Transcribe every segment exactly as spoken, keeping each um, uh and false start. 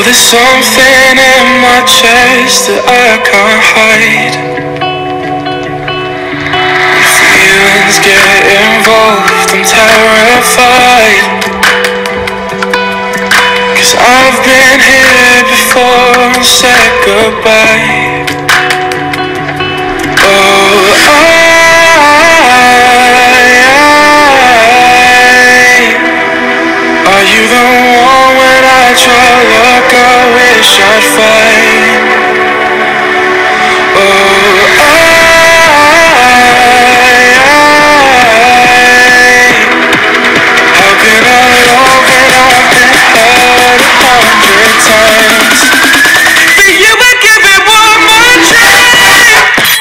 There's something in my chest that I can't hide. When feelings get involved, I'm terrified. Cause I've been here before and said goodbye. Oh, I, are you the one when I try to look, I wish I'd find? Oh, I, how can I love when I've been hurt a hundred times? For you would give it one more try.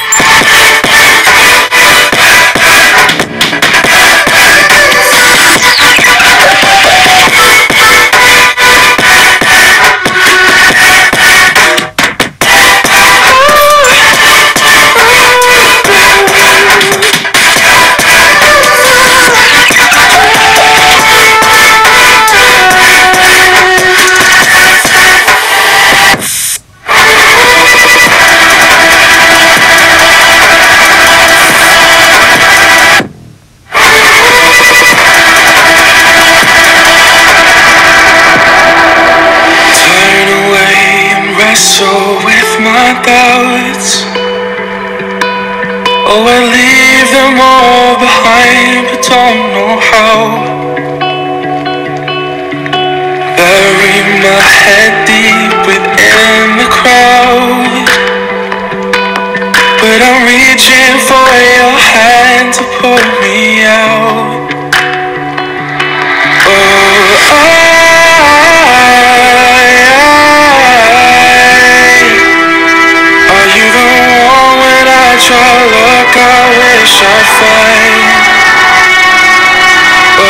Wrestle with my doubts. Oh, I leave them all behind, but don't know how. Bury my head deep within the crowd, but I'm reaching for your hand to pull me out. Oh, I try look, I wish I'd find. Oh,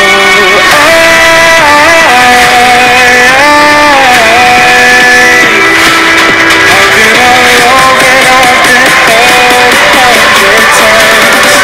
I, how can I love when I've been hurt a hundred times?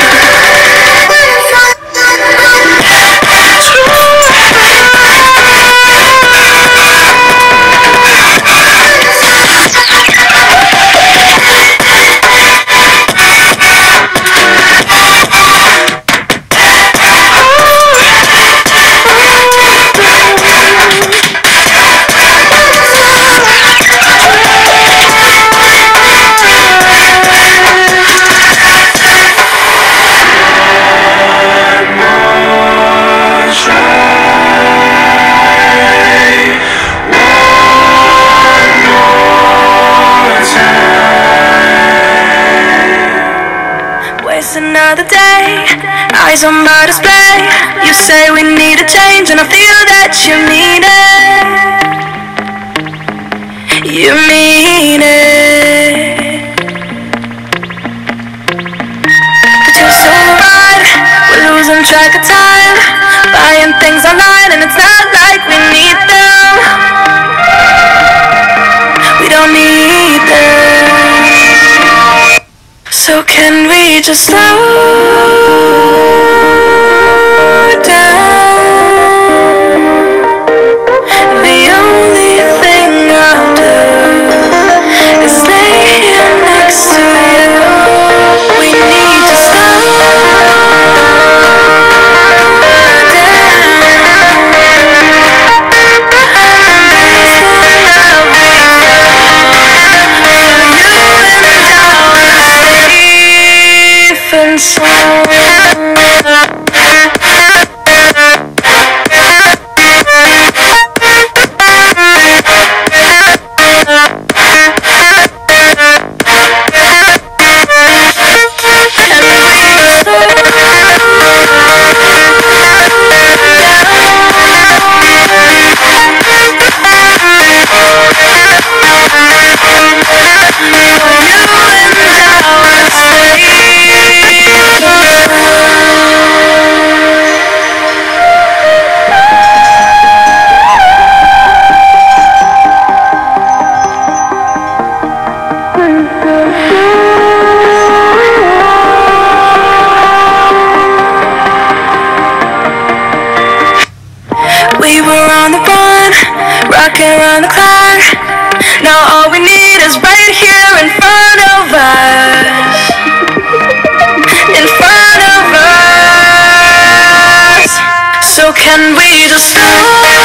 Another day, eyes on my display. You say we need a change, and I feel that you mean it. You mean it. But you're so right, we're losing track of time, buying things online, and it's not like we need them. We don't need them. So can we just slow down? The only thing I'll do is lay here next to you. We need to slow rocking around the clock. Can we just stop?